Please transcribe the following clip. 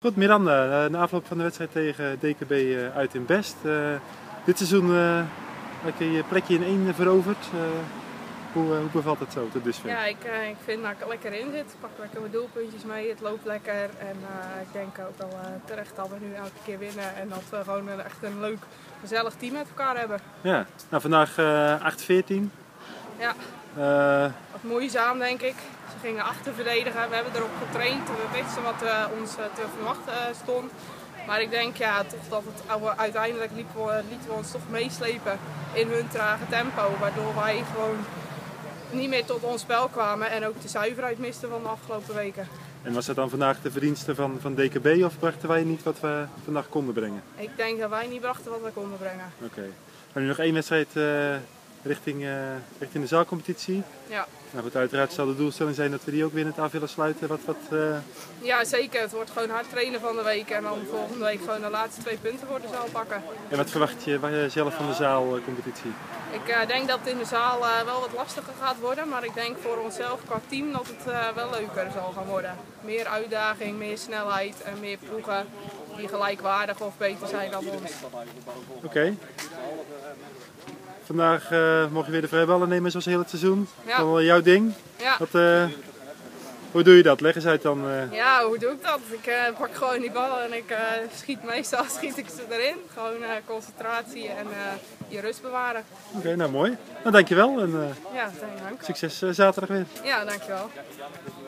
Goed, Miranda, na afloop van de wedstrijd tegen DKB uit in Best. Dit seizoen heb je je plekje in 1 veroverd. Hoe bevalt het zo tot dusver? Ja, ik vind dat ik er lekker in zit. Ik pak lekker mijn doelpuntjes mee, het loopt lekker. En ik denk ook wel terecht dat we nu elke keer winnen. En dat we gewoon echt een leuk, gezellig team met elkaar hebben. Ja, nou vandaag 8-14. Ja, wat moeizaam denk ik. Ze gingen achter verdedigen, we hebben erop getraind. We wisten wat ons te verwachten stond. Maar ik denk ja, toch dat uiteindelijk lieten we ons toch meeslepen in hun trage tempo. Waardoor wij gewoon niet meer tot ons spel kwamen en ook de zuiverheid misten van de afgelopen weken. En was dat dan vandaag de verdienste van DKB of brachten wij niet wat we vandaag konden brengen? Ik denk dat wij niet brachten wat we konden brengen. Oké. Maar nu nog 1 wedstrijd richting de zaalcompetitie. Ja. Nou goed, uiteraard zal de doelstelling zijn dat we die ook weer in het af willen sluiten. Ja, zeker. Het wordt gewoon hard trainen van de week en dan volgende week gewoon de laatste 2 punten voor de zaal pakken. En wat verwacht je zelf van de zaalcompetitie? Ik denk dat het in de zaal wel wat lastiger gaat worden, maar ik denk voor onszelf qua team dat het wel leuker zal gaan worden. Meer uitdaging, meer snelheid en meer ploegen die gelijkwaardig of beter zijn dan ons. Oké. Vandaag mocht je weer de vrije ballen nemen zoals heel het seizoen. Ja. Dat is wel jouw ding. Ja. Hoe doe je dat? Leg eens uit dan. Ja, hoe doe ik dat? Ik pak gewoon die ballen en ik meestal schiet ik ze erin. Gewoon concentratie en je rust bewaren. Oké, nou mooi. Nou dankjewel en Ja, dank. succes zaterdag weer. Ja, dankjewel.